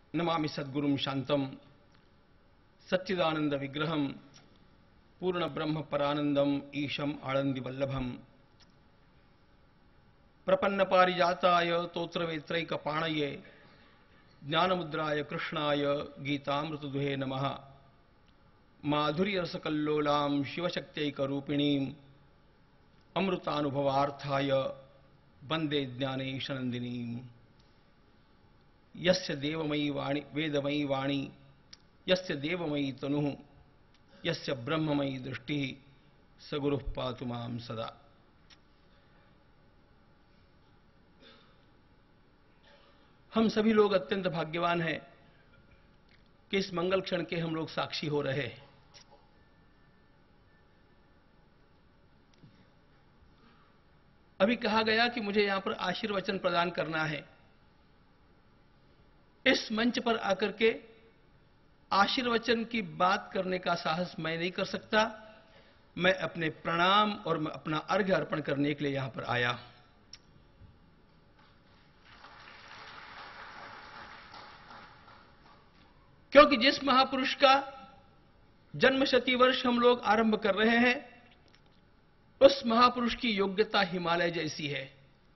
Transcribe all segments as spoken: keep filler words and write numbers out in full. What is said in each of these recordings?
नमामि सद्गुरुं शांतं सच्चिदानंद विग्रहं पूर्ण ब्रह्म परानंदम ईशम आनंदी वल्लभम प्रपन्न पारिजाताय तोत्रवेत्रैक पाणये ज्ञानमुद्राय कृष्णाय गीतामृतदुहे नमः। माधुर्य रसकल्लोलां शिवशक्त्यैक रूपिणीं अमृतानुभवार्थाय वंदे ज्ञानेशनंदिनीं। यस्य देवमयी वाणी वेदमयी वाणी यस्य देवमयी तनुः यस्य ब्रह्ममयी दृष्टिः स गुरुः पातु मां सदा। हम सभी लोग अत्यंत भाग्यवान हैं कि इस मंगल क्षण के हम लोग साक्षी हो रहे हैं। अभी कहा गया कि मुझे यहां पर आशीर्वचन प्रदान करना है। इस मंच पर आकर के आशीर्वचन की बात करने का साहस मैं नहीं कर सकता। मैं अपने प्रणाम और मैं अपना अर्घ्य अर्पण करने के लिए यहां पर आया। क्योंकि जिस महापुरुष का जन्म शती वर्ष हम लोग आरंभ कर रहे हैं, उस महापुरुष की योग्यता हिमालय जैसी है।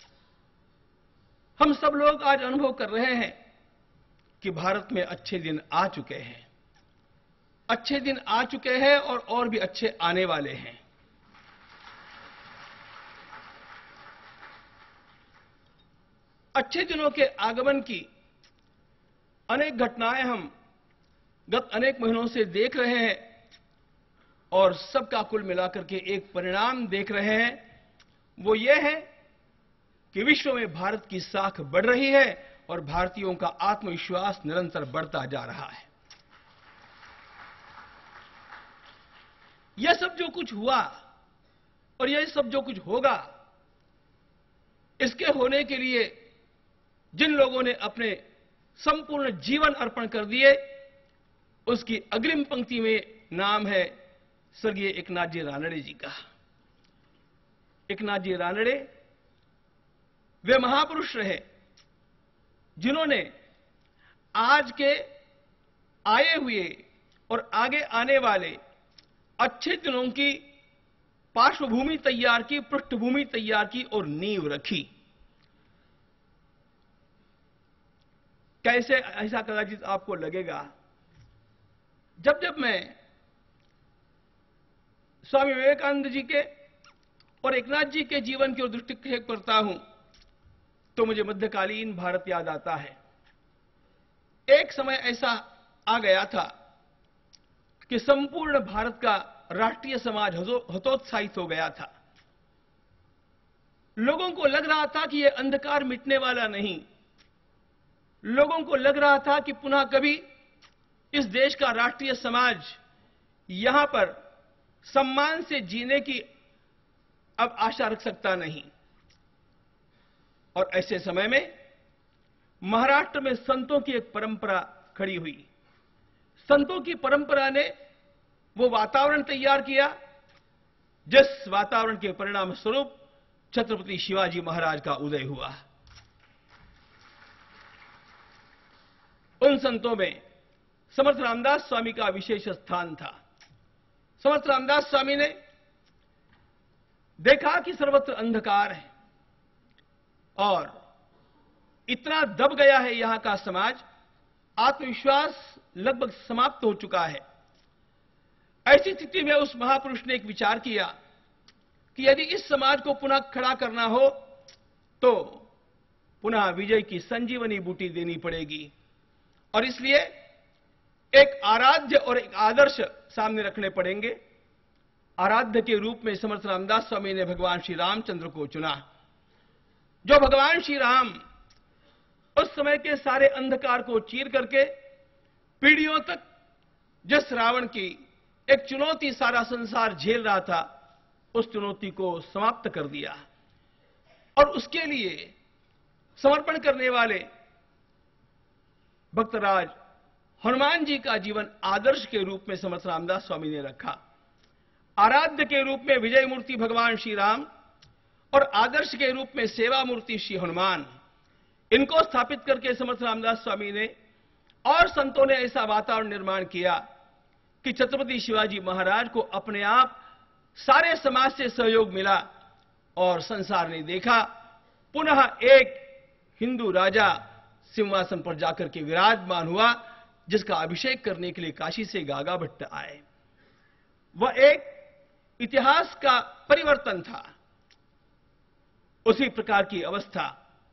हम सब लोग आज अनुभव कर रहे हैं कि भारत में अच्छे दिन आ चुके हैं, अच्छे दिन आ चुके हैं और और भी अच्छे आने वाले हैं। अच्छे दिनों के आगमन की अनेक घटनाएं हम गत अनेक महीनों से देख रहे हैं और सबका कुल मिलाकर के एक परिणाम देख रहे हैं। वो ये है कि विश्व में भारत की साख बढ़ रही है और भारतीयों का आत्मविश्वास निरंतर बढ़ता जा रहा है। यह सब जो कुछ हुआ और यह सब जो कुछ होगा, इसके होने के लिए जिन लोगों ने अपने संपूर्ण जीवन अर्पण कर दिए, उसकी अग्रिम पंक्ति में नाम है स्वर्गीय एकनाथ जी रानड़े जी का। एकनाथ जी रानड़े वे महापुरुष रहे जिन्होंने आज के आए हुए और आगे आने वाले अच्छे दिनों की पार्श्वभूमि तैयार की, पृष्ठभूमि तैयार की और नींव रखी। कैसे ऐसा कदाचित आपको लगेगा, जब जब मैं स्वामी विवेकानंद जी के और एकनाथ जी के जीवन की ओर दृष्टिक्षेप करता हूं तो मुझे मध्यकालीन भारत याद आता है। एक समय ऐसा आ गया था कि संपूर्ण भारत का राष्ट्रीय समाज हतोत्साहित हो गया था। लोगों को लग रहा था कि यह अंधकार मिटने वाला नहीं। लोगों को लग रहा था कि पुनः कभी इस देश का राष्ट्रीय समाज यहां पर सम्मान से जीने की अब आशा रख सकता नहीं। और ऐसे समय में महाराष्ट्र में संतों की एक परंपरा खड़ी हुई। संतों की परंपरा ने वो वातावरण तैयार किया जिस वातावरण के परिणाम स्वरूप छत्रपति शिवाजी महाराज का उदय हुआ। उन संतों में समर्थ रामदास स्वामी का विशेष स्थान था। समर्थ रामदास स्वामी ने देखा कि सर्वत्र अंधकार है और इतना दब गया है यहां का समाज, आत्मविश्वास लगभग समाप्त हो चुका है। ऐसी स्थिति में उस महापुरुष ने एक विचार किया कि यदि इस समाज को पुनः खड़ा करना हो तो पुनः विजय की संजीवनी बूटी देनी पड़ेगी। और इसलिए एक आराध्य और एक आदर्श सामने रखने पड़ेंगे। आराध्य के रूप में समर्थ रामदास स्वामी ने भगवान श्री रामचंद्र को चुना। जो भगवान श्री राम उस समय के सारे अंधकार को चीर करके पीढ़ियों तक जिस रावण की एक चुनौती सारा संसार झेल रहा था, उस चुनौती को समाप्त कर दिया। और उसके लिए समर्पण करने वाले भक्तराज हनुमान जी का जीवन आदर्श के रूप में समर्थ रामदास स्वामी ने रखा। आराध्य के रूप में विजय मूर्ति भगवान श्री राम और आदर्श के रूप में सेवा मूर्ति श्री हनुमान, इनको स्थापित करके समर्थ रामदास स्वामी ने और संतों ने ऐसा वातावरण निर्माण किया कि छत्रपति शिवाजी महाराज को अपने आप सारे समाज से सहयोग मिला और संसार ने देखा पुनः एक हिंदू राजा सिंहासन पर जाकर के विराजमान हुआ, जिसका अभिषेक करने के लिए काशी से गागा भट्ट आए। वह एक इतिहास का परिवर्तन था। उसी प्रकार की अवस्था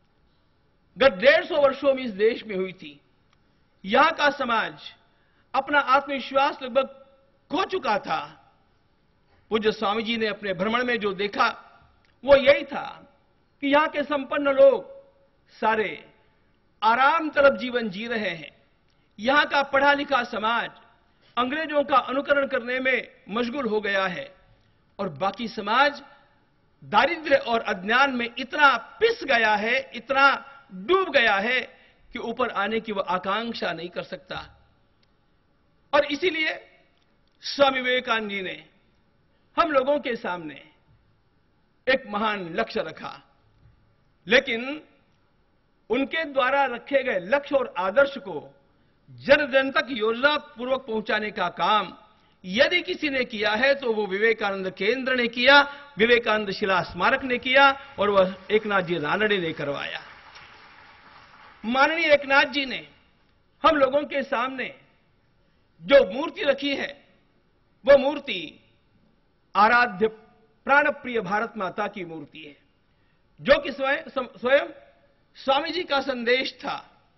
गत डेढ़ सौ वर्षों में इस देश में हुई थी। यहां का समाज अपना आत्मविश्वास लगभग खो चुका था। पूज्य स्वामी जी ने अपने भ्रमण में जो देखा वो यही था कि यहां के संपन्न लोग सारे आराम तरफ जीवन जी रहे हैं। यहां का पढ़ा लिखा समाज अंग्रेजों का अनुकरण करने में मशगूल हो गया है और बाकी समाज दारिद्र्य और अज्ञान में इतना पिस गया है, इतना डूब गया है कि ऊपर आने की वह आकांक्षा नहीं कर सकता। और इसीलिए स्वामी विवेकानंद जी ने हम लोगों के सामने एक महान लक्ष्य रखा, लेकिन उनके द्वारा रखे गए लक्ष्य और आदर्श को जन जन तक योजना पूर्वक पहुंचाने का काम यदि किसी ने किया है तो वो विवेकानंद केंद्र ने किया, विवेकानंद शिला स्मारक ने किया और वह एकनाथ जी रानड़े ने करवाया। माननीय एकनाथ जी ने हम लोगों के सामने जो मूर्ति रखी है वो मूर्ति आराध्य प्राणप्रिय भारत माता की मूर्ति है, जो कि स्वयं स्वयं स्वामी जी का संदेश था।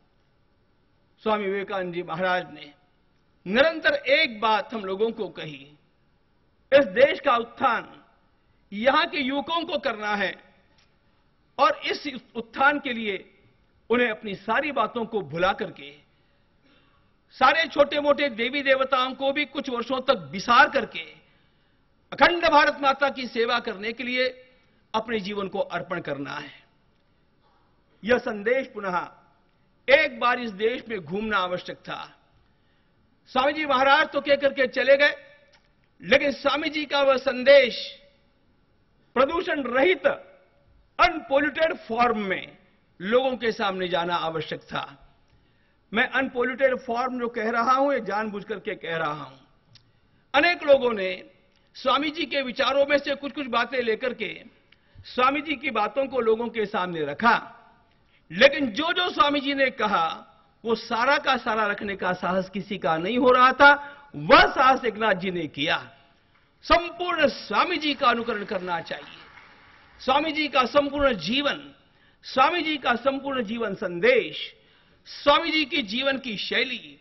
स्वामी विवेकानंद जी महाराज ने निरंतर एक बात हम लोगों को कही, इस देश का उत्थान यहां के युवकों को करना है और इस उत्थान के लिए उन्हें अपनी सारी बातों को भुला करके, सारे छोटे मोटे देवी देवताओं को भी कुछ वर्षों तक बिसार करके अखंड भारत माता की सेवा करने के लिए अपने जीवन को अर्पण करना है। यह संदेश पुनः एक बार इस देश में घूमना आवश्यक था। स्वामी जी महाराज तो कह करके चले गए, लेकिन स्वामी जी का वह संदेश प्रदूषण रहित अनपोल्यूटेड फॉर्म में लोगों के सामने जाना आवश्यक था। मैं अनपोल्यूटेड फॉर्म जो कह रहा हूं ये जानबूझ करके कह रहा हूं। अनेक लोगों ने स्वामी जी के विचारों में से कुछ कुछ बातें लेकर के स्वामी जी की बातों को लोगों के सामने रखा, लेकिन जो जो स्वामी जी ने कहा वो सारा का सारा रखने का साहस किसी का नहीं हो रहा था। वह साहस एकनाथ जी ने किया। संपूर्ण स्वामी जी का अनुकरण करना चाहिए। स्वामी जी का संपूर्ण जीवन, स्वामी जी का संपूर्ण जीवन संदेश, स्वामी जी की जीवन की शैली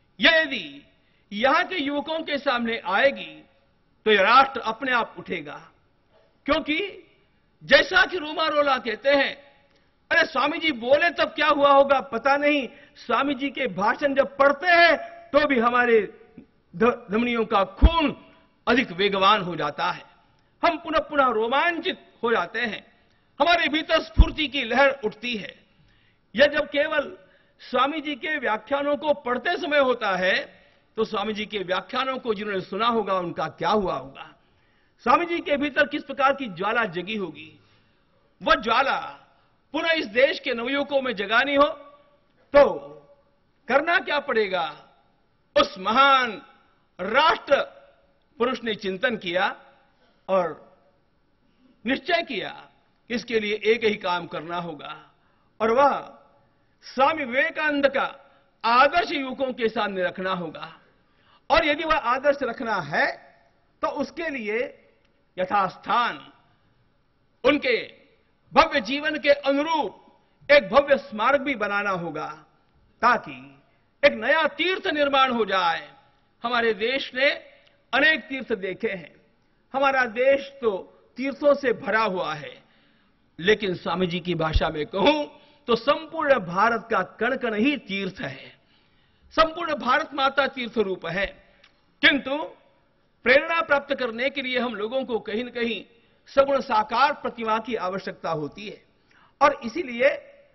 यदि यहां के युवकों के सामने आएगी तो यह राष्ट्र अपने आप उठेगा। क्योंकि जैसा कि रूमा रोला कहते हैं, अरे स्वामी जी बोले तब क्या हुआ होगा पता नहीं, स्वामी जी के भाषण जब पढ़ते हैं तो भी हमारे धमनियों का खून अधिक वेगवान हो जाता है। हम पुनः पुनः रोमांचित हो जाते हैं, हमारे भीतर स्फूर्ति की लहर उठती है। यह जब केवल स्वामी जी के व्याख्यानों को पढ़ते समय होता है तो स्वामी जी के व्याख्यानों को जिन्होंने सुना होगा उनका क्या हुआ होगा, स्वामी जी के भीतर किस प्रकार की ज्वाला जगी होगी। वह ज्वाला पुनः इस देश के नवयुवकों में जगानी हो तो करना क्या पड़ेगा। उस महान राष्ट्र पुरुष ने चिंतन किया और निश्चय किया कि इसके लिए एक ही काम करना होगा और वह स्वामी विवेकानंद का आदर्श युवकों के सामने रखना होगा। और यदि वह आदर्श रखना है तो उसके लिए यथास्थान उनके भव्य जीवन के अनुरूप एक भव्य स्मारक भी बनाना होगा, ताकि एक नया तीर्थ निर्माण हो जाए। हमारे देश ने अनेक तीर्थ देखे हैं, हमारा देश तो तीर्थों से भरा हुआ है, लेकिन स्वामी जी की भाषा में कहूं तो संपूर्ण भारत का कण कण ही तीर्थ है। संपूर्ण भारत माता तीर्थ रूप है, किंतु प्रेरणा प्राप्त करने के लिए हम लोगों को कहीं न कहीं सगुण साकार प्रतिमा की आवश्यकता होती है। और इसीलिए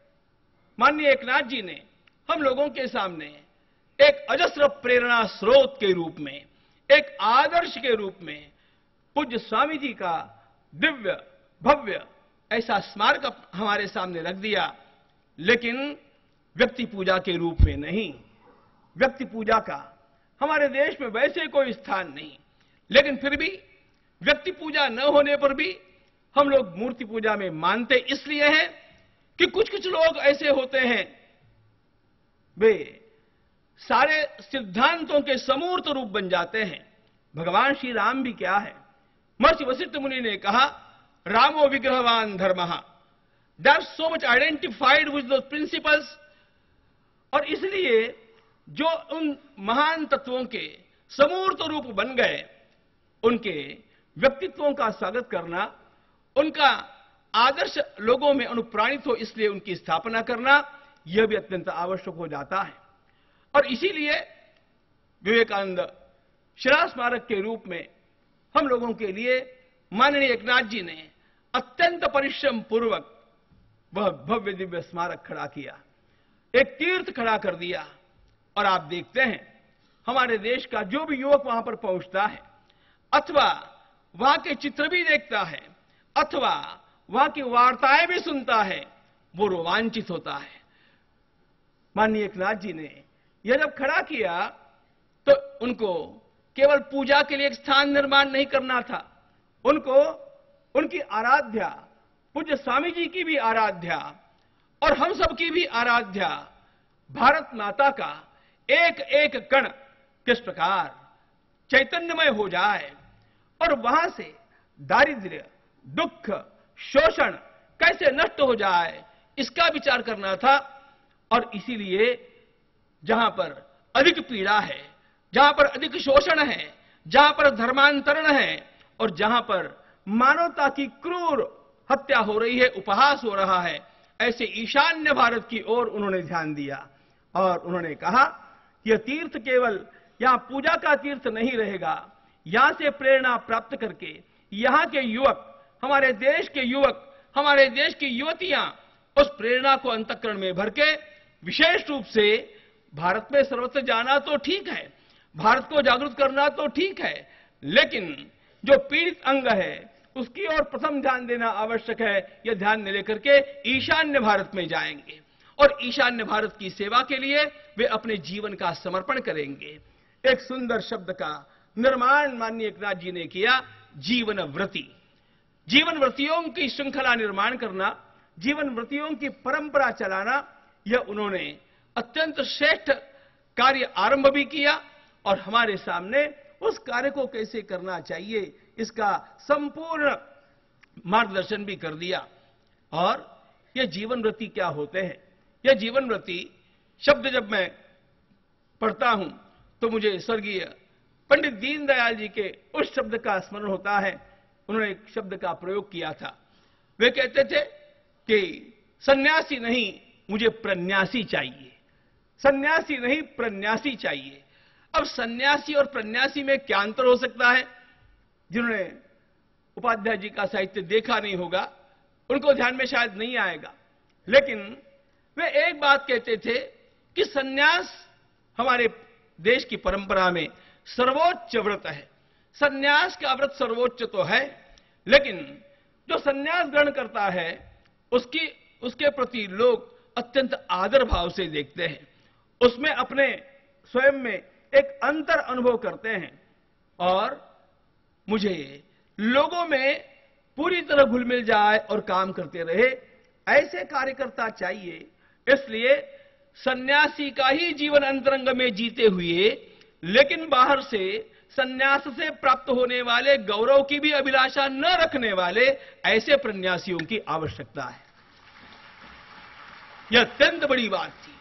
माननीय एकनाथ जी ने हम लोगों के सामने एक अजस्र प्रेरणा स्रोत के रूप में, एक आदर्श के रूप में पूज्य स्वामी जी का दिव्य भव्य ऐसा स्मारक हमारे सामने रख दिया, लेकिन व्यक्ति पूजा के रूप में नहीं, व्यक्ति पूजा का हमारे देश में वैसे कोई स्थान नहीं, लेकिन फिर भी व्यक्ति पूजा न होने पर भी हम लोग मूर्ति पूजा में मानते इसलिए हैं कि कुछ कुछ लोग ऐसे होते हैं, वे सारे सिद्धांतों के समूर्त रूप बन जाते हैं। भगवान श्री राम भी क्या है, महर्षि वशिष्ठ मुनि ने कहा, रामो विग्रहवान धर्मः, they are so much identified with those principles. और इसलिए जो उन महान तत्वों के समूर्त रूप बन गए, उनके व्यक्तित्वों का स्वागत करना, उनका आदर्श लोगों में अनुप्राणित हो इसलिए उनकी स्थापना करना, यह भी अत्यंत आवश्यक हो जाता है। और इसीलिए विवेकानंद शिला स्मारक के रूप में हम लोगों के लिए माननीय एकनाथ जी ने अत्यंत परिश्रम पूर्वक वह भव्य दिव्य स्मारक खड़ा किया, एक तीर्थ खड़ा कर दिया। और आप देखते हैं हमारे देश का जो भी युवक वहां पर पहुंचता है, अथवा वहां के चित्र भी देखता है, अथवा वहां की वार्ताएं भी सुनता है, वो रोमांचित होता है। माननीय एकनाथ जी ने यह जब खड़ा किया तो उनको केवल पूजा के लिए एक स्थान निर्माण नहीं करना था, उनको उनकी आराध्या पूज्य स्वामी जी की भी आराध्या और हम सब की भी आराध्या भारत माता का एक एक कण किस प्रकार चैतन्यमय हो जाए और वहां से दारिद्र्य, दुख, शोषण कैसे नष्ट हो जाए, इसका विचार करना था। और इसीलिए जहां पर अधिक पीड़ा है, जहां पर अधिक शोषण है, जहां पर धर्मांतरण है और जहां पर मानवता की क्रूर हत्या हो रही है, उपहास हो रहा है, ऐसे ईशान्य भारत की ओर उन्होंने ध्यान दिया। और उन्होंने कहा यह तीर्थ केवल यहां पूजा का तीर्थ नहीं रहेगा, यहां से प्रेरणा प्राप्त करके यहां के युवक, हमारे देश के युवक, हमारे देश की युवतियां उस प्रेरणा को अंतःकरण में भर के विशेष रूप से भारत में सर्वत्र जाना तो ठीक है, भारत को जागरूक करना तो ठीक है, लेकिन जो पीड़ित अंग है उसकी ओर प्रथम ध्यान देना आवश्यक है। यह ध्यान में लेकर के ईशान्य भारत में जाएंगे और ईशान्य भारत की सेवा के लिए वे अपने जीवन का समर्पण करेंगे। एक सुंदर शब्द का निर्माण माननीय एकनाथ जी ने किया, जीवन व्रति। जीवन व्रतियों की श्रृंखला निर्माण करना, जीवन व्रतियों की परंपरा चलाना, यह उन्होंने अत्यंत श्रेष्ठ कार्य आरंभ भी किया और हमारे सामने उस कार्य को कैसे करना चाहिए इसका संपूर्ण मार्गदर्शन भी कर दिया। और यह जीवन व्रति क्या होते हैं, यह जीवन व्रति शब्द जब मैं पढ़ता हूं तो मुझे स्वर्गीय पंडित दीनदयाल जी के उस शब्द का स्मरण होता है। उन्होंने एक शब्द का प्रयोग किया था, वे कहते थे कि सन्यासी नहीं मुझे प्रन्यासी चाहिए, सन्यासी नहीं प्रन्यासी चाहिए। अब सन्यासी और प्रन्यासी में क्या अंतर हो सकता है? जिन्होंने उपाध्याय जी का साहित्य देखा नहीं होगा उनको ध्यान में शायद नहीं आएगा, लेकिन वे एक बात कहते थे कि सन्यास हमारे देश की परंपरा में सर्वोच्च व्रत है। सन्यास का व्रत सर्वोच्च तो है, लेकिन जो सन्यास ग्रहण करता है उसकी उसके प्रति लोग अत्यंत आदर भाव से देखते हैं, उसमें अपने स्वयं में एक अंतर अनुभव करते हैं। और मुझे लोगों में पूरी तरह घुल मिल जाए और काम करते रहे, ऐसे कार्यकर्ता चाहिए। इसलिए सन्यासी का ही जीवन अंतरंग में जीते हुए, लेकिन बाहर से सन्यास से प्राप्त होने वाले गौरव की भी अभिलाषा न रखने वाले ऐसे प्रन्यासियों की आवश्यकता है। यह अत्यंत बड़ी बात थी।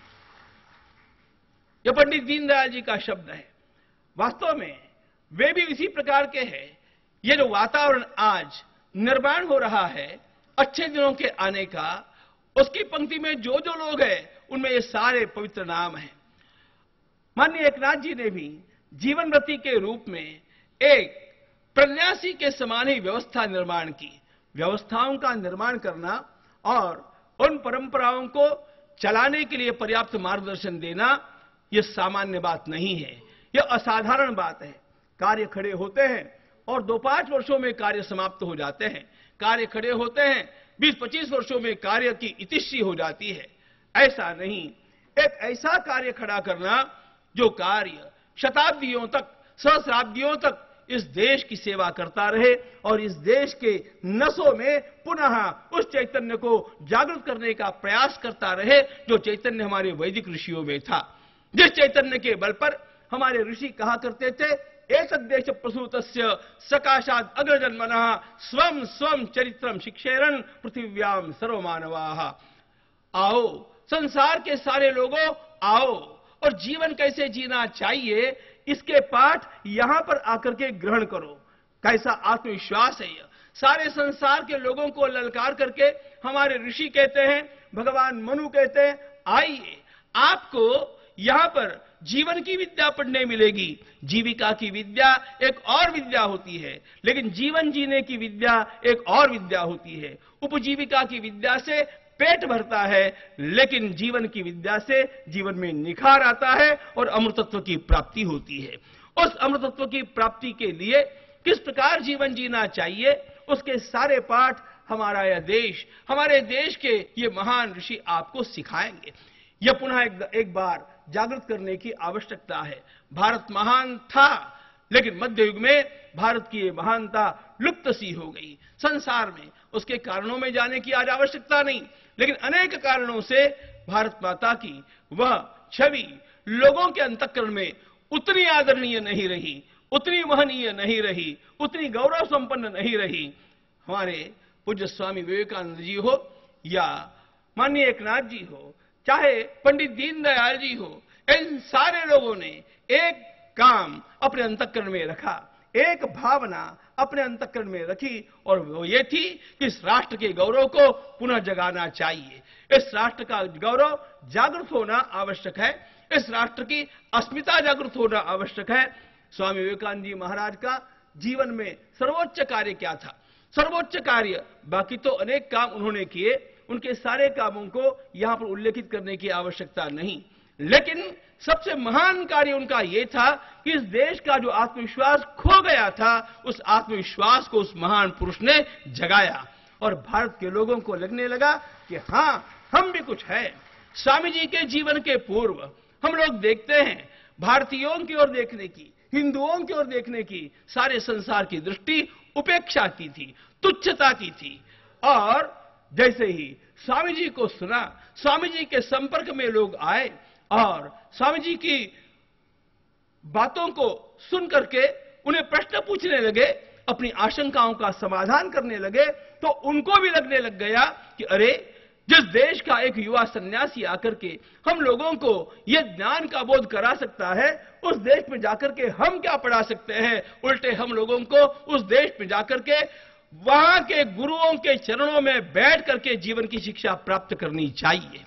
यह पंडित दीनदयाल जी का शब्द है। वास्तव में वे भी इसी प्रकार के हैं। यह जो वातावरण आज निर्माण हो रहा है अच्छे दिनों के आने का, उसकी पंक्ति में जो जो लोग हैं उनमें ये सारे पवित्र नाम हैं। माननीय एकनाथ जी ने भी जीवन व्रति के रूप में एक प्रन्यासी के समान ही व्यवस्था निर्माण की। व्यवस्थाओं का निर्माण करना और उन परंपराओं को चलाने के लिए पर्याप्त मार्गदर्शन देना, यह सामान्य बात नहीं है, यह असाधारण बात है। कार्य खड़े होते हैं और दो पांच वर्षों में कार्य समाप्त हो जाते हैं, कार्य खड़े होते हैं बीस पच्चीस वर्षों में कार्य की इतिश्री हो जाती है। ऐसा नहीं, एक ऐसा कार्य खड़ा करना जो कार्य शताब्दियों तक, सहस्राब्दियों तक इस देश की सेवा करता रहे और इस देश के नसों में पुनः उस चैतन्य को जागृत करने का प्रयास करता रहे जो चैतन्य हमारे वैदिक ऋषियों में था। जिस चैतन्य के बल पर हमारे ऋषि कहा करते थे, एतद्देश प्रसूतस्य सकाशाद अग्रजन्मनः स्वम स्वम चरित्रम शिक्षेरन पृथिव्याम सर्वमानवाः। आओ संसार के सारे लोगों, आओ और जीवन कैसे जीना चाहिए इसके पाठ यहां पर आकर के ग्रहण करो। कैसा आत्मविश्वास है यह। सारे संसार के लोगों को ललकार करके हमारे ऋषि कहते हैं, भगवान मनु कहते हैं, आइए आपको यहां पर जीवन की विद्या पढ़ने मिलेगी। जीविका की विद्या एक और विद्या होती है, लेकिन जीवन जीने की विद्या एक और विद्या होती है। उपजीविका की विद्या से पेट भरता है, लेकिन जीवन की विद्या से जीवन में निखार आता है और अमृतत्व की प्राप्ति होती है। उस अमृतत्व की प्राप्ति के लिए किस प्रकार जीवन जीना चाहिए, उसके सारे पाठ हमारा यह देश, हमारे देश के ये महान ऋषि आपको सिखाएंगे। यह पुनः एक, एक बार जागृत करने की आवश्यकता है। भारत महान था, लेकिन मध्य युग में भारत की ये महानता लुप्त सी हो गई। संसार में उसके कारणों में जाने की आज आवश्यकता नहीं, लेकिन अनेक कारणों से भारत माता की वह छवि लोगों के अंतःकरण में उतनी आदरणीय नहीं रही, उतनी महनीय नहीं रही, उतनी गौरव संपन्न नहीं रही। हमारे पूज्य स्वामी विवेकानंद जी हो या माननीय एकनाथ जी हो, चाहे पंडित दीनदयाल जी हो, इन सारे लोगों ने एक काम अपने अंतःकरण में रखा, एक भावना अपने अंतःकरण में रखी, और वो ये थी कि इस राष्ट्र के गौरव को पुनः जगाना चाहिए। इस राष्ट्र का गौरव जागृत होना आवश्यक है, इस राष्ट्र की अस्मिता जागृत होना आवश्यक है। स्वामी विवेकानंद जी महाराज का जीवन में सर्वोच्च कार्य क्या था? सर्वोच्च कार्य, बाकी तो अनेक काम उन्होंने किए, उनके सारे कामों को यहां पर उल्लेखित करने की आवश्यकता नहीं, लेकिन सबसे महान कार्य उनका यह था कि इस देश का जो आत्मविश्वास खो गया था, उस आत्मविश्वास को उस महान पुरुष ने जगाया और भारत के लोगों को लगने लगा कि हां, हम भी कुछ है। स्वामी जी के जीवन के पूर्व हम लोग देखते हैं भारतीयों की ओर देखने की, हिंदुओं की ओर देखने की सारे संसार की दृष्टि उपेक्षा की थी, तुच्छता की थी। और जैसे ही स्वामी जी को सुना, स्वामी जी के संपर्क में लोग आए और स्वामी जी की बातों को सुन करके उन्हें प्रश्न पूछने लगे, अपनी आशंकाओं का समाधान करने लगे, तो उनको भी लगने लग गया कि अरे, जिस देश का एक युवा सन्यासी आकर के हम लोगों को यह ज्ञान का बोध करा सकता है, उस देश में जाकर के हम क्या पढ़ा सकते हैं? उल्टे हम लोगों को उस देश में जाकर के वहां के गुरुओं के चरणों में बैठ करके जीवन की शिक्षा प्राप्त करनी चाहिए।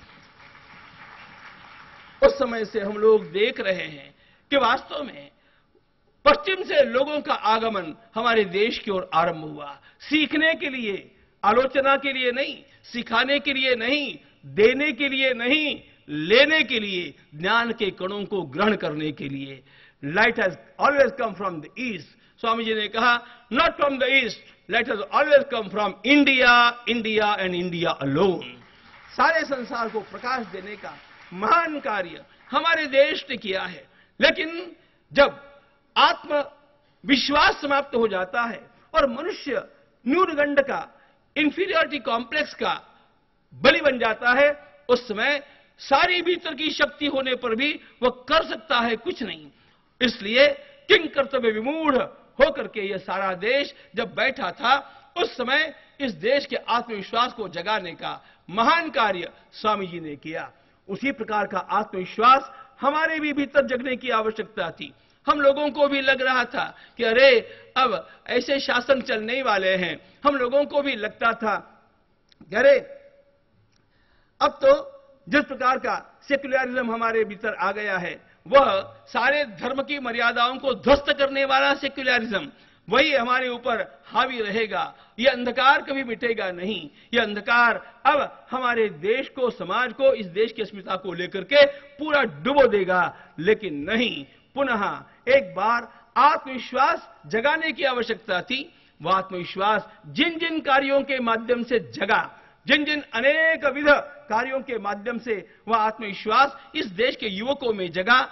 उस समय से हम लोग देख रहे हैं कि वास्तव में पश्चिम से लोगों का आगमन हमारे देश की ओर आरंभ हुआ, सीखने के लिए, आलोचना के लिए नहीं, सिखाने के लिए नहीं, देने के लिए नहीं, लेने के लिए, ज्ञान के कणों को ग्रहण करने के लिए। Light has always come from the east, Swami ji ने कहा, not from the east, light has always come from India, India and India alone. सारे संसार को प्रकाश देने का महान कार्य हमारे देश ने किया है, लेकिन जब आत्मविश्वास समाप्त हो जाता है और मनुष्य न्यूनगंड का, इंफीरियरिटी कॉम्प्लेक्स का बलि बन जाता है, उस समय सारी भीतर की शक्ति होने पर भी वह कर सकता है कुछ नहीं। इसलिए किंग कर्तव्य विमूढ़ होकर के यह सारा देश जब बैठा था, उस समय इस देश के आत्मविश्वास को जगाने का महान कार्य स्वामी जी ने किया। उसी प्रकार का आत्मविश्वास हमारे भी भीतर जगने की आवश्यकता थी। हम लोगों को भी लग रहा था कि अरे, अब ऐसे शासन चलने वाले हैं। हम लोगों को भी लगता था कि अरे, अब तो जिस प्रकार का सेक्युलरिज्म हमारे भीतर आ गया है, वह सारे धर्म की मर्यादाओं को ध्वस्त करने वाला सेक्युलरिज्म, वही हमारे ऊपर हावी रहेगा। यह अंधकार कभी मिटेगा नहीं। यह अंधकार अब हमारे देश को, समाज को, इस देश की अस्मिता को लेकर के पूरा डुबो देगा। लेकिन नहीं, पुनः एक बार आत्मविश्वास जगाने की आवश्यकता थी। वह आत्मविश्वास जिन जिन कार्यों के माध्यम से जगा, जिन जिन अनेक विध कार्यों के माध्यम से वह आत्मविश्वास इस देश के युवकों में जगा,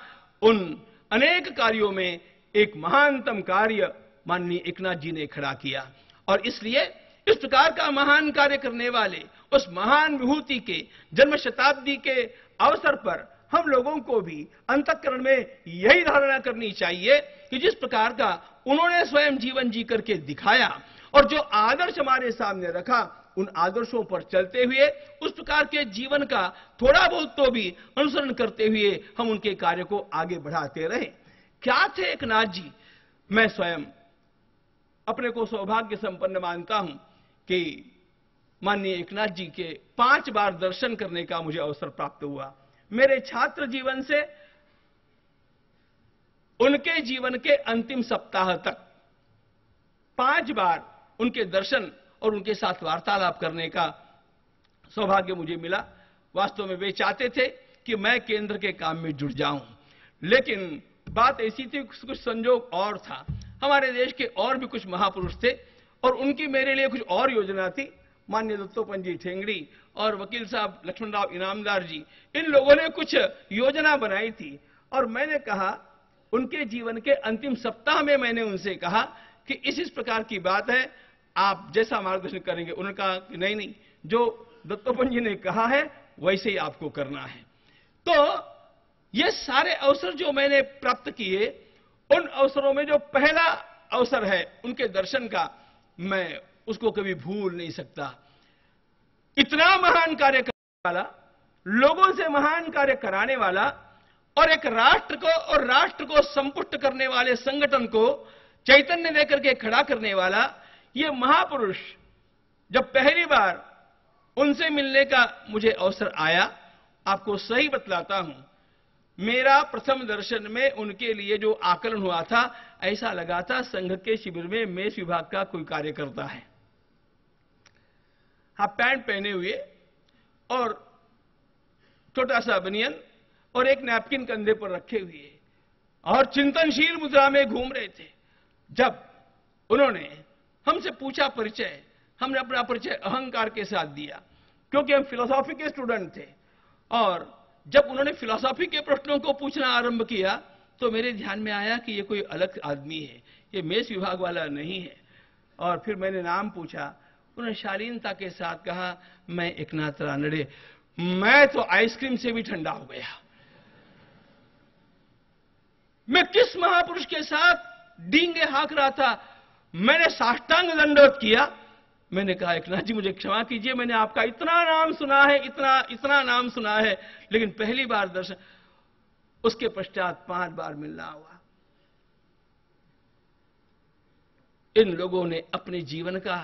उन अनेक कार्यों में एक महानतम कार्य माननीय एकनाथ जी ने खड़ा किया। और इसलिए इस प्रकार का महान कार्य करने वाले उस महान विभूति के जन्म शताब्दी के अवसर पर हम लोगों को भी अंतःकरण में यही धारणा करनी चाहिए कि जिस प्रकार का उन्होंने स्वयं जीवन जी करके दिखाया और जो आदर्श हमारे सामने रखा, उन आदर्शों पर चलते हुए उस प्रकार के जीवन का थोड़ा बहुत तो भी अनुसरण करते हुए हम उनके कार्य को आगे बढ़ाते रहे। क्या थे एकनाथ जी? मैं स्वयं अपने को सौभाग्य संपन्न मानता हूं कि माननीय एकनाथ जी के पांच बार दर्शन करने का मुझे अवसर प्राप्त हुआ। मेरे छात्र जीवन से उनके जीवन के अंतिम सप्ताह तक पांच बार उनके दर्शन और उनके साथ वार्तालाप करने का सौभाग्य मुझे मिला। वास्तव में वे चाहते थे कि मैं केंद्र के काम में जुट जाऊं, लेकिन बात ऐसी थी, कुछ संजोग और था। हमारे देश के और भी कुछ महापुरुष थे और उनकी मेरे लिए कुछ और योजना थी। माननीय दत्तोपंत जी ठेंगड़ी और वकील साहब लक्ष्मण राव इनामदार जी, इन लोगों ने कुछ योजना बनाई थी और मैंने कहा, उनके जीवन के अंतिम सप्ताह में मैंने उनसे कहा कि इस इस प्रकार की बात है, आप जैसा मार्गदर्शन करेंगे। उन्होंने कहा कि नहीं नहीं, जो दत्तोपंत जी ने कहा है वैसे ही आपको करना है। तो ये सारे अवसर जो मैंने प्राप्त किए, उन अवसरों में जो पहला अवसर है उनके दर्शन का, मैं उसको कभी भूल नहीं सकता। इतना महान कार्य करने वाला, लोगों से महान कार्य कराने वाला और एक राष्ट्र को और राष्ट्र को संपुष्ट करने वाले संगठन को चैतन्य देकर के खड़ा करने वाला ये महापुरुष, जब पहली बार उनसे मिलने का मुझे अवसर आया, आपको सही बतलाता हूं, मेरा प्रथम दर्शन में उनके लिए जो आकलन हुआ था, ऐसा लगा था संघ के शिविर में मेष विभाग का कोई कार्य करता है। हाफ पैंट पहने हुए और छोटा सा बनियन और एक नैपकिन कंधे पर रखे हुए और चिंतनशील मुद्रा में घूम रहे थे। जब उन्होंने हमसे पूछा परिचय, हमने अपना परिचय अहंकार के साथ दिया, क्योंकि हम फिलॉसफी के स्टूडेंट थे। और जब उन्होंने फिलॉसफी के प्रश्नों को पूछना आरंभ किया तो मेरे ध्यान में आया कि ये कोई अलग आदमी है, ये मेष विभाग वाला नहीं है। और फिर मैंने नाम पूछा, उन्होंने शालीनता के साथ कहा, मैं एकनाथ रानड़े। मैं तो आइसक्रीम से भी ठंडा हो गया। मैं किस महापुरुष के साथ डींगे हाँक रहा था। मैंने साष्टांग दंडवत किया। मैंने कहा, एकनाथ जी मुझे क्षमा कीजिए, मैंने आपका इतना नाम सुना है, इतना इतना नाम सुना है, लेकिन पहली बार दर्शन। उसके पश्चात पांच बार मिलना हुआ। इन लोगों ने अपने जीवन का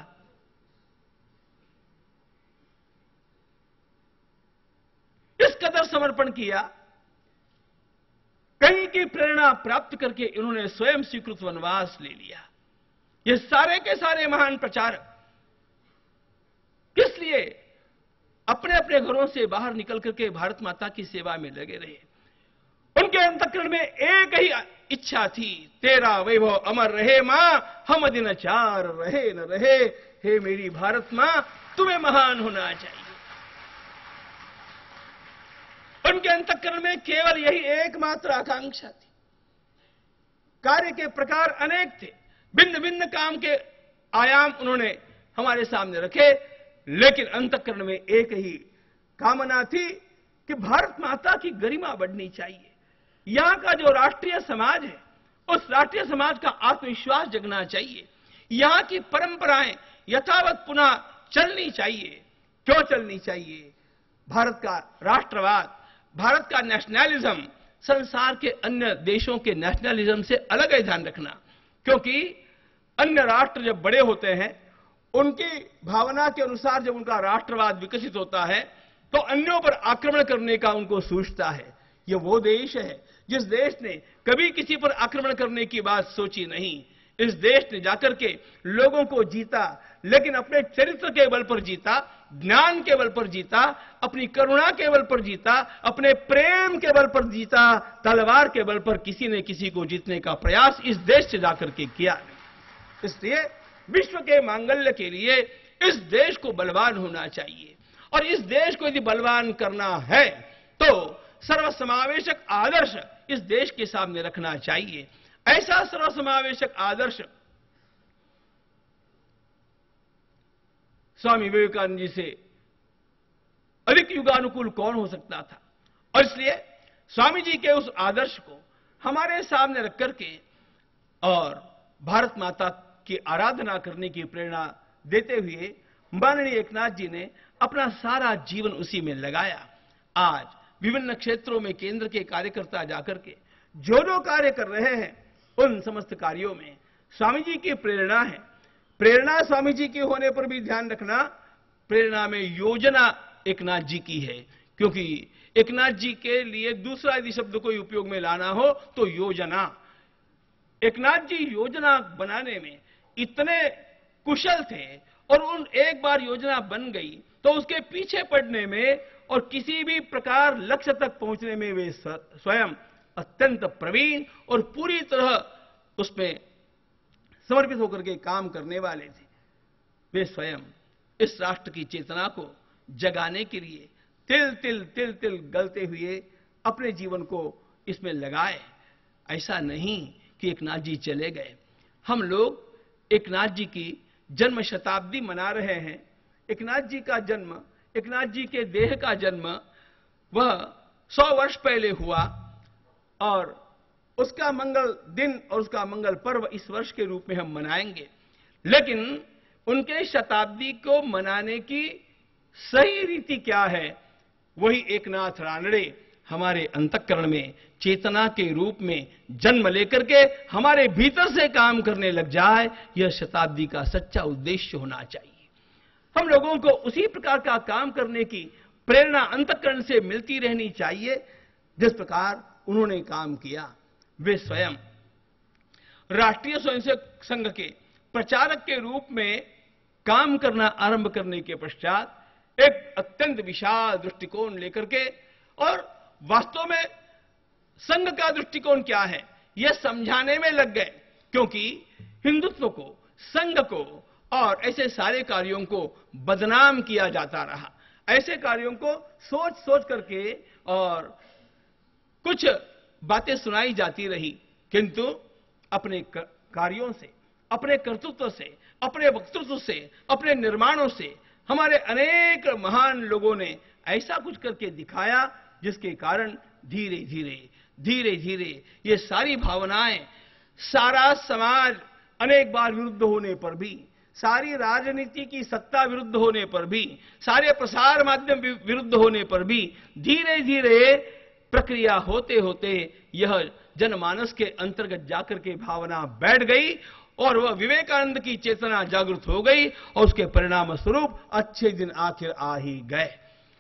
इस कदर समर्पण किया, कहीं की प्रेरणा प्राप्त करके इन्होंने स्वयं स्वीकृत वनवास ले लिया। ये सारे के सारे महान प्रचारक किस लिए अपने अपने घरों से बाहर निकल करके भारत माता की सेवा में लगे रहे। उनके अंतःकरण में एक ही इच्छा थी, तेरा वैभव अमर रहे मां, हम दिन चार रहे न रहे। हे मेरी भारत मां, तुम्हें महान होना चाहिए। उनके अंतःकरण में केवल यही एकमात्र आकांक्षा थी। कार्य के प्रकार अनेक थे, भिन्न भिन्न काम के आयाम उन्होंने हमारे सामने रखे, लेकिन अंतःकरण में एक ही कामना थी कि भारत माता की गरिमा बढ़नी चाहिए। यहां का जो राष्ट्रीय समाज है, उस राष्ट्रीय समाज का आत्मविश्वास जगना चाहिए। यहां की परंपराएं यथावत पुनः चलनी चाहिए। क्यों चलनी चाहिए? भारत का राष्ट्रवाद, भारत का नेशनलिज्म संसार के अन्य देशों के नेशनलिज्म से अलग है, ध्यान रखना। क्योंकि अन्य राष्ट्र जब बड़े होते हैं, उनकी भावना के अनुसार जब उनका राष्ट्रवाद विकसित होता है तो अन्यों पर आक्रमण करने का उनको सूझता है। यह वो देश है जिस देश ने कभी किसी पर आक्रमण करने की बात सोची नहीं। इस देश ने जाकर के लोगों को जीता, लेकिन अपने चरित्र के बल पर जीता, ज्ञान के बल पर जीता, अपनी करुणा के बल पर जीता, अपने प्रेम के बल पर जीता। तलवार के बल पर किसी ने किसी को जीतने का प्रयास इस देश से जाकर के किया। इसलिए विश्व के मांगल्य के लिए इस देश को बलवान होना चाहिए। और इस देश को यदि बलवान करना है तो सर्वसमावेशक आदर्श इस देश के सामने रखना चाहिए। ऐसा सर्वसमावेशक आदर्श स्वामी विवेकानंद जी से अधिक युगानुकूल कौन हो सकता था। और इसलिए स्वामी जी के उस आदर्श को हमारे सामने रख करके और भारत माता की आराधना करने की प्रेरणा देते हुए माननीय एकनाथ जी ने अपना सारा जीवन उसी में लगाया। आज विभिन्न क्षेत्रों में केंद्र के कार्यकर्ता जाकर के जो जो कार्य कर रहे हैं, उन समस्त कार्यों में स्वामी जी की प्रेरणा है। प्रेरणा स्वामी जी की होने पर भी ध्यान रखना, प्रेरणा में योजना एकनाथ जी की है, क्योंकि एकनाथ जी के लिए दूसरा यदि शब्द कोई उपयोग में लाना हो तो योजना। एकनाथ जी योजना बनाने में इतने कुशल थे और उन एक बार योजना बन गई तो उसके पीछे पड़ने में और किसी भी प्रकार लक्ष्य तक पहुंचने में वे स्वयं अत्यंत प्रवीण और पूरी तरह उसमें समर्पित होकर के काम करने वाले थे। वे स्वयं इस राष्ट्र की चेतना को जगाने के लिए तिल तिल तिल तिल गलते हुए अपने जीवन को इसमें लगाए। ऐसा नहीं कि एकनाथ जी चले गए। हम लोग एकनाथ जी की जन्म शताब्दी मना रहे हैं। एकनाथ जी का जन्म, एकनाथ जी के देह का जन्म वह सौ वर्ष पहले हुआ और उसका मंगल दिन और उसका मंगल पर्व इस वर्ष के रूप में हम मनाएंगे। लेकिन उनके शताब्दी को मनाने की सही रीति क्या है, वही एकनाथ रानड़े हमारे अंतःकरण में चेतना के रूप में जन्म लेकर के हमारे भीतर से काम करने लग जाए, यह शताब्दी का सच्चा उद्देश्य होना चाहिए। हम लोगों को उसी प्रकार का काम करने की प्रेरणा अंतःकरण से मिलती रहनी चाहिए जिस प्रकार उन्होंने काम किया। वे स्वयं राष्ट्रीय स्वयंसेवक संघ के प्रचारक के रूप में काम करना आरंभ करने के पश्चात एक अत्यंत विशाल दृष्टिकोण लेकर के, और वास्तव में संघ का दृष्टिकोण क्या है यह समझाने में लग गए, क्योंकि हिंदुत्व को, संघ को और ऐसे सारे कार्यों को बदनाम किया जाता रहा। ऐसे कार्यों को सोच सोच करके और कुछ बातें सुनाई जाती रही, किंतु अपने कार्यों से, अपने कर्तृत्व से, अपने वक्तृत्व से, अपने निर्माणों से हमारे अनेक महान लोगों ने ऐसा कुछ करके दिखाया जिसके कारण धीरे धीरे धीरे धीरे ये सारी भावनाएं, सारा समाज अनेक बार विरुद्ध होने पर भी, सारी राजनीति की सत्ता विरुद्ध होने पर भी, सारे प्रसार माध्यम विरुद्ध होने पर भी धीरे धीरे प्रक्रिया होते होते यह जनमानस के अंतर्गत जाकर के भावना बैठ गई और वह विवेकानंद की चेतना जागृत हो गई और उसके परिणाम स्वरूप अच्छे दिन आखिर आ ही गए।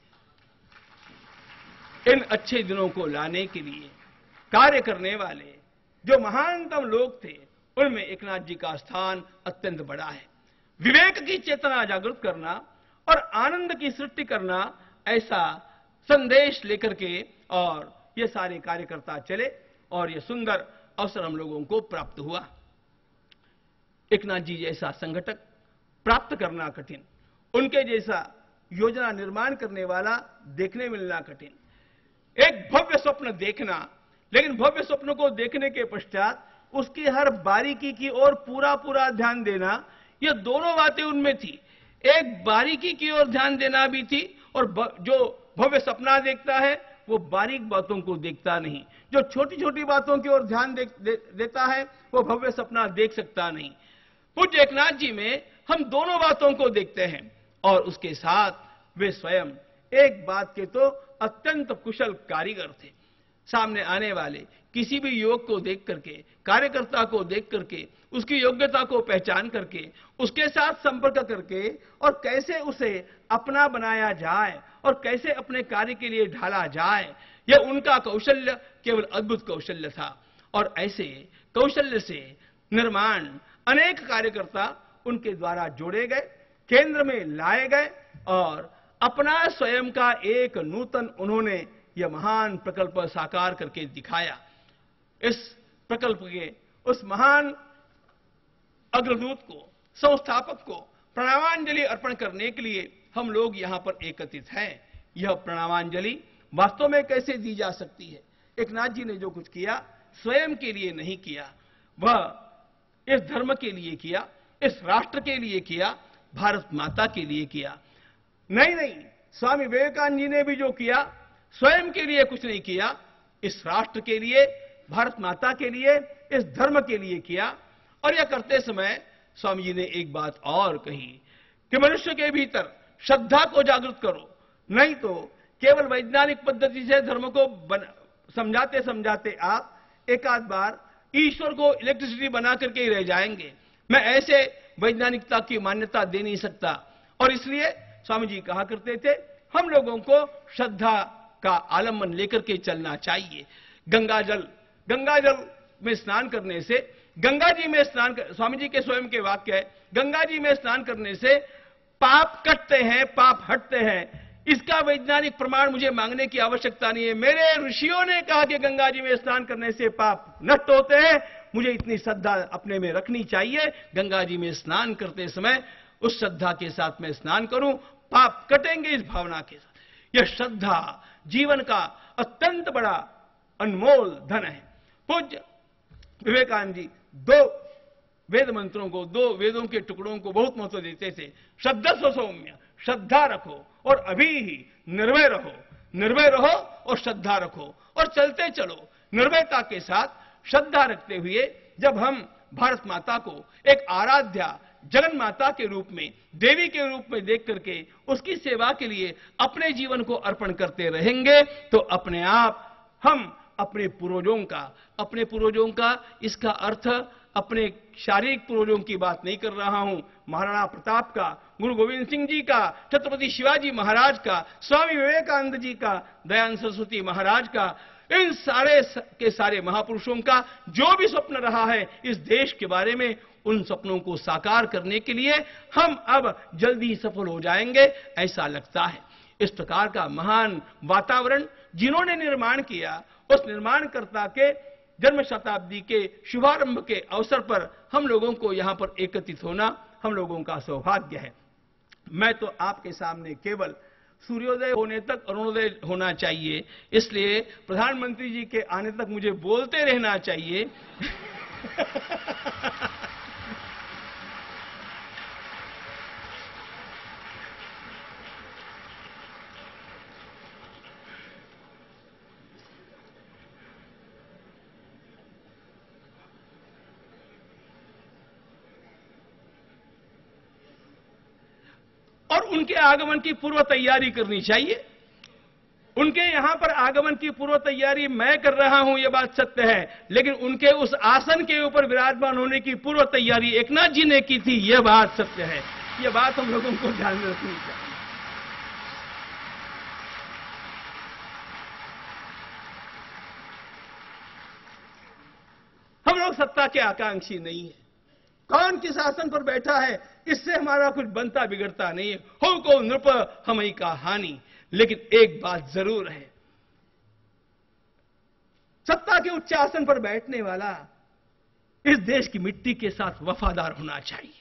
इन अच्छे दिनों को लाने के लिए कार्य करने वाले जो महानतम लोग थे, उनमें एकनाथ जी का स्थान अत्यंत बड़ा है। विवेक की चेतना जागृत करना और आनंद की सृष्टि करना, ऐसा संदेश लेकर के और ये सारे कार्यकर्ता चले और ये सुंदर अवसर हम लोगों को प्राप्त हुआ। एकनाथ जी जैसा संगठक प्राप्त करना कठिन, उनके जैसा योजना निर्माण करने वाला देखने मिलना कठिन। एक भव्य स्वप्न देखना, लेकिन भव्य स्वप्न को देखने के पश्चात उसकी हर बारीकी की ओर पूरा पूरा ध्यान देना, यह दोनों बातें उनमें थी। एक बारीकी की ओर ध्यान देना भी थी, और जो भव्य सपना देखता है वो बारीक बातों को देखता नहीं। जो छोटी छोटी बातों की ओर ध्यान दे, दे, देता है वो भव्य सपना देख सकता नहीं। पूज्य एकनाथ जी में हम दोनों बातों को देखते हैं, और उसके साथ वे स्वयं एक बात के तो अत्यंत कुशल कारीगर थे। सामने आने वाले किसी भी युवक को देख करके, कार्यकर्ता को देख करके, उसकी योग्यता को पहचान करके, उसके साथ संपर्क करके और कैसे उसे अपना बनाया जाए और कैसे अपने कार्य के लिए ढाला जाए, यह उनका कौशल्य केवल अद्भुत कौशल्य था। और ऐसे कौशल्य से निर्माण अनेक कार्यकर्ता उनके द्वारा जोड़े गए, केंद्र में लाए गए और अपना स्वयं का एक नूतन उन्होंने यह महान प्रकल्प साकार करके दिखाया। इस प्रकल्प के उस महान अग्रदूत को, संस्थापक को प्रणामांजलि अर्पण करने के लिए हम लोग यहां पर एकत्रित हैं। यह प्रणामांजलि वास्तव में कैसे दी जा सकती है, एकनाथ जी ने जो कुछ किया स्वयं के लिए नहीं किया, वह इस धर्म के लिए किया, इस राष्ट्र के लिए किया, भारत माता के लिए किया। नहीं नहीं, स्वामी विवेकानंद जी ने भी जो किया स्वयं के लिए कुछ नहीं किया, इस राष्ट्र के लिए, भारत माता के लिए, इस धर्म के लिए किया। और यह करते समय स्वामी जी ने एक बात और कही कि मनुष्य के भीतर श्रद्धा को जागृत करो, नहीं तो केवल वैज्ञानिक पद्धति से धर्म को बन, समझाते समझाते आप एक आध बार ईश्वर को इलेक्ट्रिसिटी बना करके ही रह जाएंगे। मैं ऐसे वैज्ञानिकता की मान्यता दे नहीं सकता। और इसलिए स्वामी जी कहा करते थे, हम लोगों को श्रद्धा का आलम्बन लेकर के चलना चाहिए। गंगा जल गंगा जल में स्नान करने से, गंगा जी में स्नान कर, स्वामी जी के स्वयं के वाक्य है, गंगा जी में स्नान करने से पाप कटते हैं, पाप हटते हैं। इसका वैज्ञानिक प्रमाण मुझे मांगने की आवश्यकता नहीं है। मेरे ऋषियों ने कहा कि गंगा जी में स्नान करने से पाप नष्ट होते हैं। मुझे इतनी श्रद्धा अपने में रखनी चाहिए, गंगा जी में स्नान करते समय उस श्रद्धा के साथ मैं स्नान करूं, पाप कटेंगे इस भावना के साथ। यह श्रद्धा जीवन का अत्यंत बड़ा अनमोल धन है। पूज्य विवेकानंद जी दो वेद मंत्रों को, दो वेदों के टुकड़ों को बहुत महत्व देते थे। श्रद्धा सो सौम्य, श्रद्धा रखो और अभी ही निर्भय रहो, निर्भय रहो और श्रद्धा रखो और चलते चलो। निर्भयता के साथ श्रद्धा रखते हुए जब हम भारत माता को एक आराध्या जगन माता के रूप में, देवी के रूप में देख करके उसकी सेवा के लिए अपने जीवन को अर्पण करते रहेंगे तो अपने आप हम अपने पूर्वजों का, अपने पूर्वजों का इसका अर्थ अपने शारीरिक पूर्वजों की बात नहीं कर रहा हूं, महाराणा प्रताप का, गुरु गोविंद सिंह जी का, छत्रपति शिवाजी महाराज का, स्वामी विवेकानंद जी का, दयानंद सरस्वती महाराज का, इन सारे के सारे महापुरुषों का जो भी स्वप्न रहा है इस देश के बारे में, उन सपनों को साकार करने के लिए हम अब जल्दी सफल हो जाएंगे ऐसा लगता है। इस प्रकार का महान वातावरण जिन्होंने निर्माण किया, उस निर्माणकर्ता के जन्म शताब्दी के शुभारंभ के अवसर पर हम लोगों को यहां पर एकत्रित होना हम लोगों का सौभाग्य है। मैं तो आपके सामने केवल सूर्योदय होने तक अरुणोदय होना चाहिए, इसलिए प्रधानमंत्री जी के आने तक मुझे बोलते रहना चाहिए। और उनके आगमन की पूर्व तैयारी करनी चाहिए। उनके यहां पर आगमन की पूर्व तैयारी मैं कर रहा हूं, यह बात सत्य है, लेकिन उनके उस आसन के ऊपर विराजमान होने की पूर्व तैयारी एकनाथ जी ने की थी, यह बात सत्य है। यह बात हम लोगों को ध्यान में रखनी चाहिए। हम लोग सत्ता के आकांक्षी नहीं है। कौन किस आसन पर बैठा है इससे हमारा कुछ बनता बिगड़ता नहीं है। हो को नृप हमई का हानि। लेकिन एक बात जरूर है, सत्ता के उच्च आसन पर बैठने वाला इस देश की मिट्टी के साथ वफादार होना चाहिए।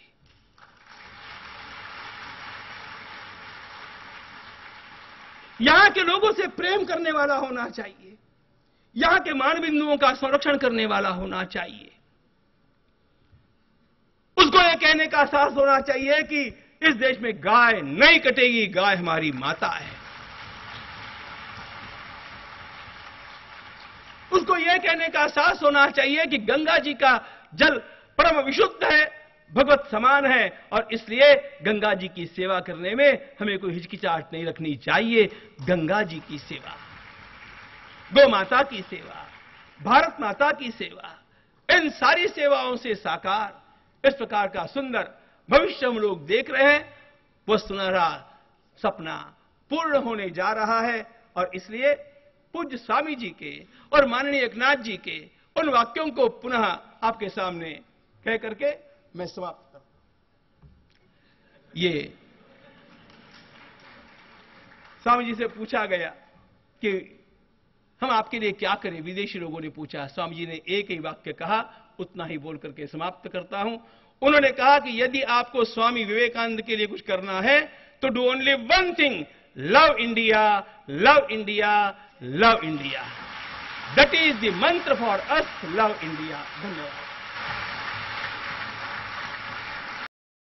यहां के लोगों से प्रेम करने वाला होना चाहिए, यहां के मान बिंदुओं का संरक्षण करने वाला होना चाहिए। उसको यह कहने का साहस होना चाहिए कि इस देश में गाय नहीं कटेगी, गाय हमारी माता है। उसको यह कहने का साहस होना चाहिए कि गंगा जी का जल परम विशुद्ध है, भगवत समान है, और इसलिए गंगा जी की सेवा करने में हमें कोई हिचकिचाहट नहीं रखनी चाहिए। गंगा जी की सेवा, गौ माता की सेवा, भारत माता की सेवा, इन सारी सेवाओं से साकार इस प्रकार का सुंदर भविष्य हम लोग देख रहे हैं। वह सुनहरा सपना पूर्ण होने जा रहा है और इसलिए पूज्य स्वामी जी के और माननीय एकनाथ जी के उन वाक्यों को पुनः आपके सामने कह करके मैं समाप्त करूं। ये स्वामी जी से पूछा गया कि हम आपके लिए क्या करें, विदेशी लोगों ने पूछा। स्वामी जी ने एक ही वाक्य कहा, उतना ही बोल करके समाप्त करता हूं। उन्होंने कहा कि यदि आपको स्वामी विवेकानंद के लिए कुछ करना है तो do only one thing, love India, love India, love India. That is the mantra for us, love India. धन्यवाद.